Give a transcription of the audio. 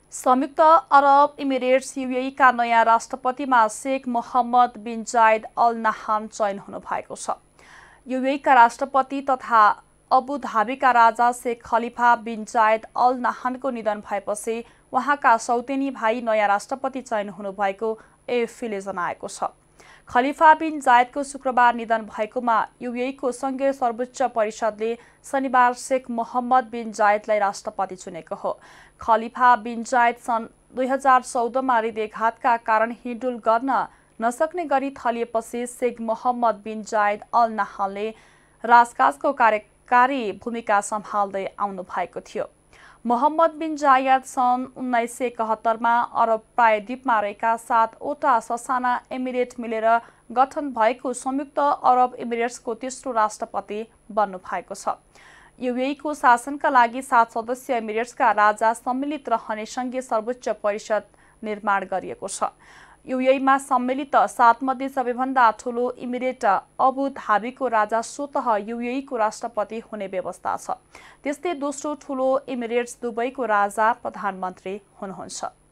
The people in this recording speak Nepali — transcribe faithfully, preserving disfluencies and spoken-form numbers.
संयुक्त अरब इमिरेट्स युएई का नयाँ राष्ट्रपतिमा शेख मोहम्मद बिन जायद अल नाहान चयन हुनुभएको छ। युएई का राष्ट्रपति तथा अबु धाबीका राजा शेख खलिफा बिन जायद अल नाहानको निधन भएपछि उहाँका सौतेनी भाइ नयाँ राष्ट्रपति चयन हुनुभएको एएफपीले जनाएको छ। खलिफा बिन जायदको शुक्रबार निधन भएकोमा युएईको संघीय सर्वोच्च परिषदले शनिबार शेख मोहम्मद बिन जायदलाई राष्ट्रपति चुनेको हो। खलिफा बिन जायद सन् दुई हजार चौधमा हृदयघातका कारण हिँडुल गर्न नसक्ने गरी थलिएपछि शेख मोहम्मद बिन जायद अल नाहानले राजकाजको कार्यकारी भूमिका सम्हाल्दै आउनु भएको थियो। मोहम्मद बिन जायद सन् उन्नाइस सय एकहत्तरमा अरब प्रायद्वीपमा रहेका सातवटा ससाना एमिरेट मिलेर गठन भएको संयुक्त अरब इमिरेट्सको तेस्रो राष्ट्रपति बन्नु भएको छ। युएईको शासनका लागि सात सदस्यीय इमिरेट्सका राजा सम्मिलित रहने संघीय सर्वोच्च परिषद निर्माण गरिएको छ। युएईमा सम्मिलित सातमध्ये सबैभन्दा ठूलो इमिरेट अबु धाबीको राजा स्वतः युएईको राष्ट्रपति हुने व्यवस्था छ। त्यस्तै दोस्रो ठूलो इमिरेट्स दुबईको राजा प्रधानमन्त्री हुनुहुन्छ।